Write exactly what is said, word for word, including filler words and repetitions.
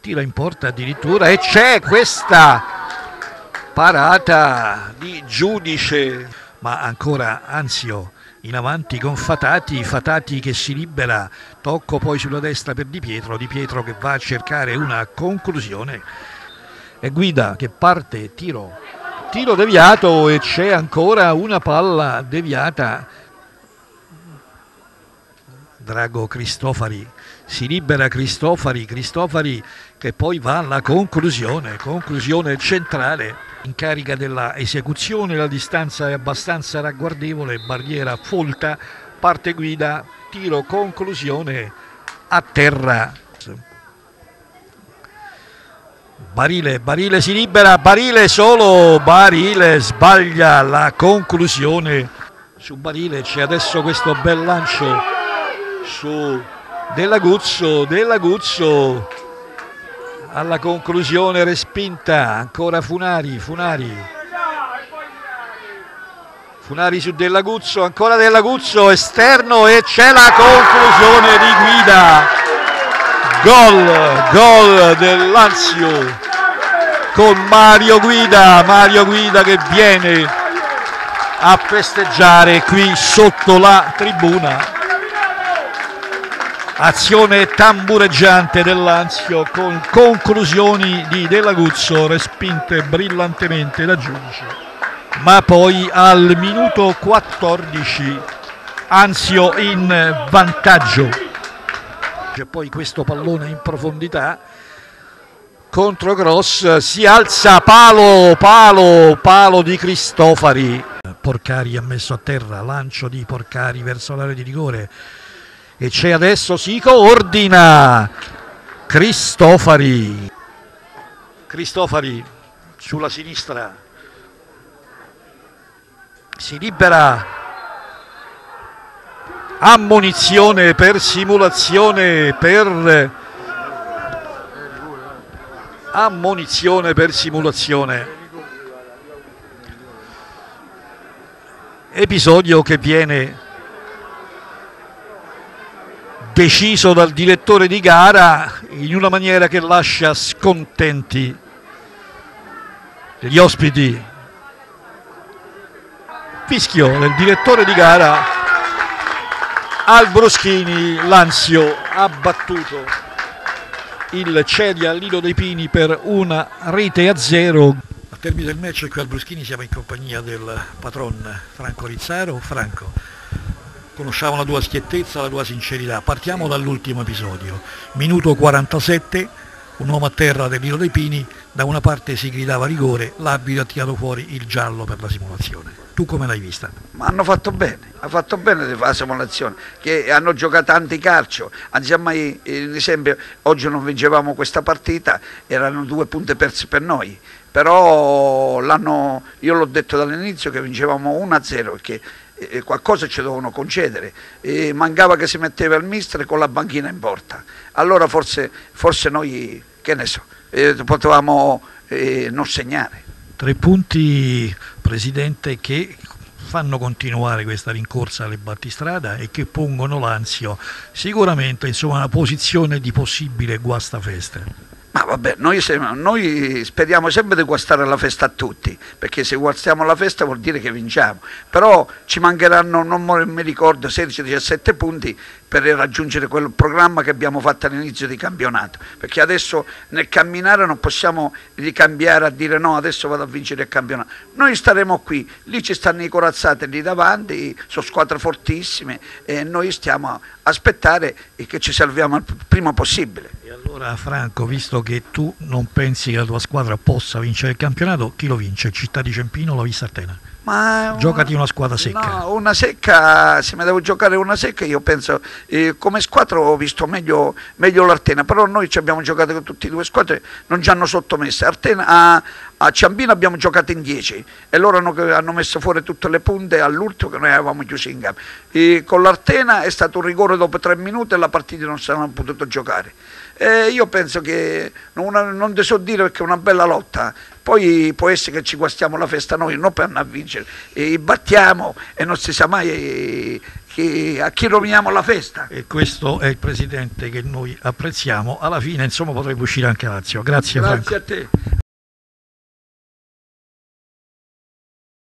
tira in porta addirittura e c'è questa parata di Giudice, ma ancora Anzio in avanti con Fatati, Fatati che si libera, tocco poi sulla destra per Di Pietro, Di Pietro che va a cercare una conclusione e Guida che parte, tiro, tiro deviato e c'è ancora una palla deviata. Drago Cristofari, si libera Cristofari, Cristofari che poi va alla conclusione, conclusione centrale, in carica della esecuzione, la distanza è abbastanza ragguardevole, barriera folta, parte Guida, tiro, conclusione, a terra. Barile, Barile si libera, Barile solo, Barile sbaglia la conclusione. Su Barile c'è adesso questo bel lancio su Della Guzzo, Della Guzzo alla conclusione respinta, ancora Funari, Funari, Funari su Della Guzzo, ancora Della Guzzo, esterno e c'è la conclusione di Guida, gol, gol dell'Anzio con Mario Guida, Mario Guida che viene a festeggiare qui sotto la tribuna. Azione tambureggiante dell'Anzio con conclusioni di Della Guzzo respinte brillantemente da Giudice, ma poi al minuto quattordici Anzio in vantaggio. C'è poi questo pallone in profondità contro Gross, si alza, palo, palo, palo di Cristofari. Porcari ha messo a terra, lancio di Porcari verso l'area di rigore. E c'è adesso, si coordina Cristofari, Cristofari sulla sinistra, si libera, ammonizione per simulazione per ammonizione per simulazione, episodio che viene deciso dal direttore di gara in una maniera che lascia scontenti gli ospiti. Fischio del direttore di gara al Broschini, l'Anzio ha battuto il Celia al Lido dei Pini per una rete a zero. Al termine del match qui al Broschini siamo in compagnia del patron Franco Rizzaro. Franco, conosciamo la tua schiettezza, la tua sincerità. Partiamo dall'ultimo episodio. Minuto quarantasette, un uomo a terra del Lido dei Pini, da una parte si gridava rigore, l'arbitro ha tirato fuori il giallo per la simulazione. Tu come l'hai vista? Ma hanno fatto bene, ha fatto bene di fare la simulazione, che hanno giocato anticalcio. Anziché ad esempio, oggi non vincevamo questa partita, erano due punti persi per noi. Però l'hanno, io l'ho detto dall'inizio che vincevamo uno a zero, perché e qualcosa ci dovevano concedere, e mancava che si metteva il mister con la banchina in porta, allora forse, forse noi, che ne so, eh, potevamo eh, non segnare. Tre punti, Presidente, che fanno continuare questa rincorsa alle battistrada e che pongono l'Anzio sicuramente, insomma, una posizione di possibile guastafeste. Ma vabbè, noi, siamo, noi speriamo sempre di guastare la festa a tutti, perché se guastiamo la festa vuol dire che vinciamo, però ci mancheranno, non mi ricordo, sedici diciassette punti per raggiungere quel programma che abbiamo fatto all'inizio di campionato, perché adesso nel camminare non possiamo ricambiare a dire no, adesso vado a vincere il campionato. Noi staremo qui, lì ci stanno i corazzati lì davanti, sono squadre fortissime e noi stiamo a aspettare che ci salviamo il prima possibile. E allora Franco, visto che tu non pensi che la tua squadra possa vincere il campionato, chi lo vince? Città di Ciampino o la Vissartena? Ma giocati una squadra secca. No, una secca, se mi devo giocare una secca io penso, eh, come squadra ho visto meglio, meglio l'Artena, però noi ci abbiamo giocato con tutte e due squadre, non ci hanno sottomesse. Artena, a, a Ciampino abbiamo giocato in dieci e loro hanno, hanno messo fuori tutte le punte all'ultimo che noi avevamo chiuso in campo. E con l'Artena è stato un rigore dopo tre minuti e la partita non si hanno potuto giocare. Eh, io penso che non, non ti so dire perché è una bella lotta, poi può essere che ci guastiamo la festa noi, non per andare a vincere, e battiamo e non si sa mai chi, a chi roviniamo la festa. E questo è il presidente che noi apprezziamo. Alla fine insomma potrebbe uscire anche Lazio. Grazie, Grazie Franco. a te.